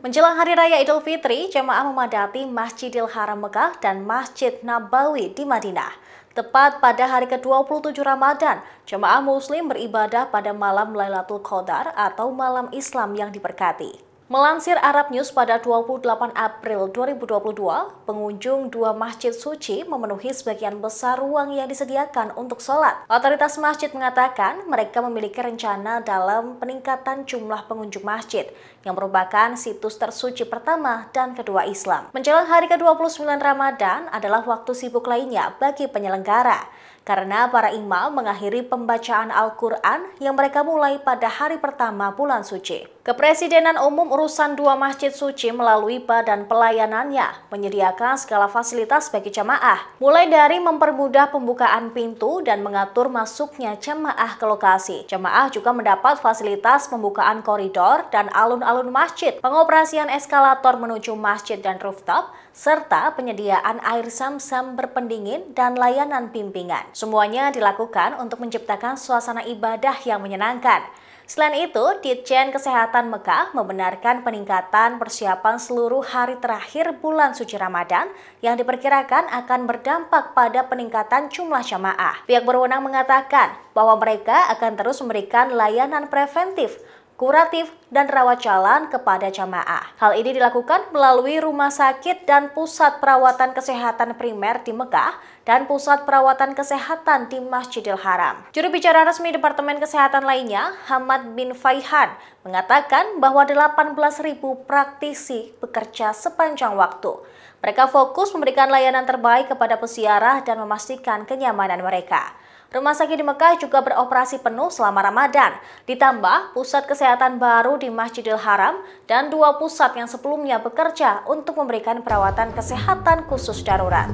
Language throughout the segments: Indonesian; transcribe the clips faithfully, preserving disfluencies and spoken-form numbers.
Menjelang Hari Raya Idul Fitri, jemaah memadati Masjidil Haram Mekah dan Masjid Nabawi di Madinah. Tepat pada hari ke dua puluh tujuh Ramadan, jemaah Muslim beribadah pada malam Lailatul Qadar atau malam Islam yang diberkati. Melansir Arab News pada dua puluh delapan April dua ribu dua puluh dua, pengunjung dua masjid suci memenuhi sebagian besar ruang yang disediakan untuk sholat. Otoritas masjid mengatakan mereka memiliki rencana dalam peningkatan jumlah pengunjung masjid, yang merupakan situs tersuci pertama dan kedua Islam. Menjelang hari ke dua puluh sembilan Ramadan adalah waktu sibuk lainnya bagi penyelenggara, karena para imam mengakhiri pembacaan Al-Quran yang mereka mulai pada hari pertama bulan suci. Kepresidenan Umum Urusan Dua Masjid Suci melalui badan pelayanannya menyediakan segala fasilitas bagi jamaah, mulai dari mempermudah pembukaan pintu dan mengatur masuknya jamaah ke lokasi. Jamaah juga mendapat fasilitas pembukaan koridor dan alun-alun masjid, pengoperasian eskalator menuju masjid dan rooftop, serta penyediaan air zam-zam berpendingin dan layanan bimbingan. Semuanya dilakukan untuk menciptakan suasana ibadah yang menyenangkan. Selain itu, Ditjen Kesehatan Mekah membenarkan peningkatan persiapan seluruh hari terakhir bulan suci Ramadan yang diperkirakan akan berdampak pada peningkatan jumlah jamaah. Pihak berwenang mengatakan bahwa mereka akan terus memberikan layanan preventif, kuratif, dan rawat jalan kepada jamaah. Hal ini dilakukan melalui rumah sakit dan pusat perawatan kesehatan primer di Mekah dan pusat perawatan kesehatan di Masjidil Haram. Juru bicara resmi Departemen Kesehatan lainnya, Hamad bin Faihan, mengatakan bahwa delapan belas ribu praktisi bekerja sepanjang waktu. Mereka fokus memberikan layanan terbaik kepada peziarah dan memastikan kenyamanan mereka. Rumah sakit di Mekah juga beroperasi penuh selama Ramadan, ditambah pusat kesehatan baru di Masjidil Haram dan dua pusat yang sebelumnya bekerja untuk memberikan perawatan kesehatan khusus darurat.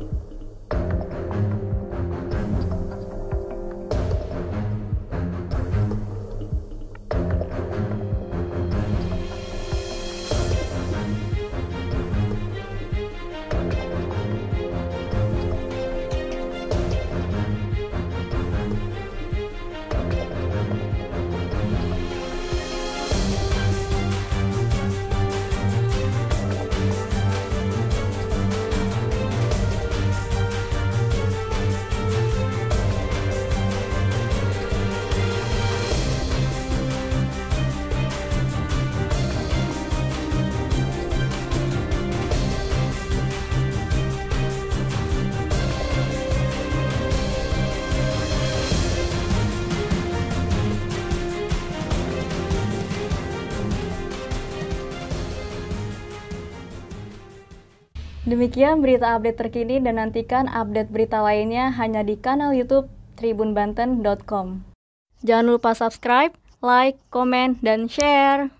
Demikian berita update terkini dan nantikan update berita lainnya hanya di kanal YouTube tribun banten dot com. Jangan lupa subscribe, like, komen, dan share.